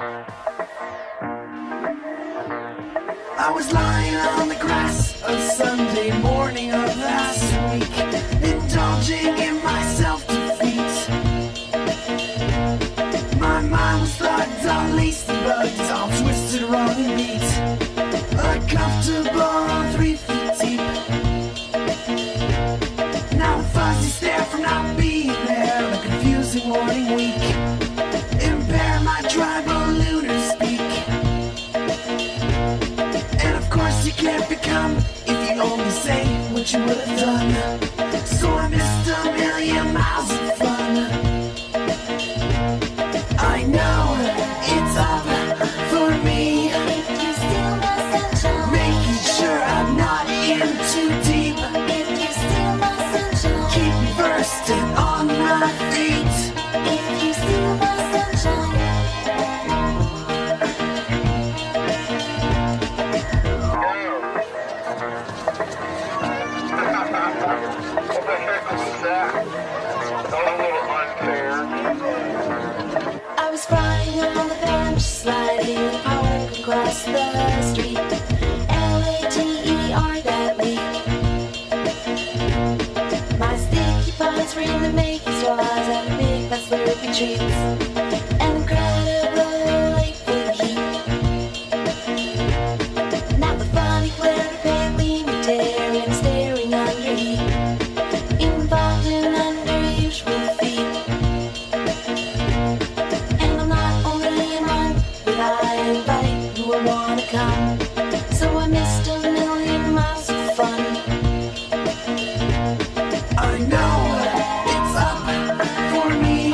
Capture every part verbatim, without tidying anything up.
I was lying on the grass a Sunday morning of last week, indulging in my self-defeat. My mind was thugged, all laced and bugged, all twisted, wrong and beat. Uncomfortable, three feet deep. Now a fuzzy stare from not being there on a confusing morning week. Impair my tribal lunar speak. And of course you can't become if you only say what you would have done. So I missed a million miles of fun. I know it's up for me, making sure I'm not in too deep. Keep me versed and on my feet. I was crying on the bench, sliding in the park across the street. L A T E R that week. My sticky pines were in the making straws at a big fast slurpy treats. An incredible lake full of heat. Now the funny glare of pale gleaming tear and staring underneath, involved in unusual feet. I invite you, I wanna come. So I missed a million miles of fun. I know it's up for me,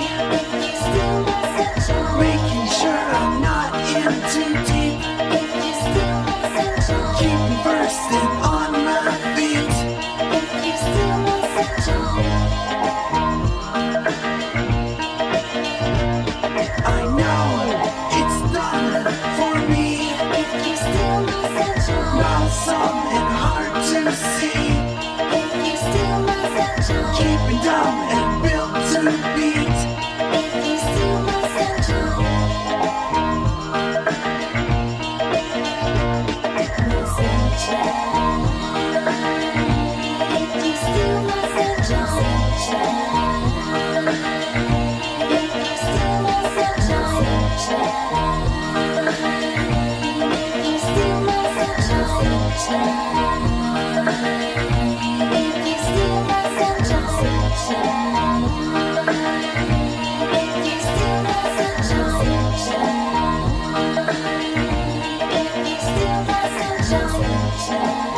making sure I'm not in too deep. Keep me versed and on my feet. I know it's done for me. Lonesome and hard to see. Keep me dumb and built to beat. If you still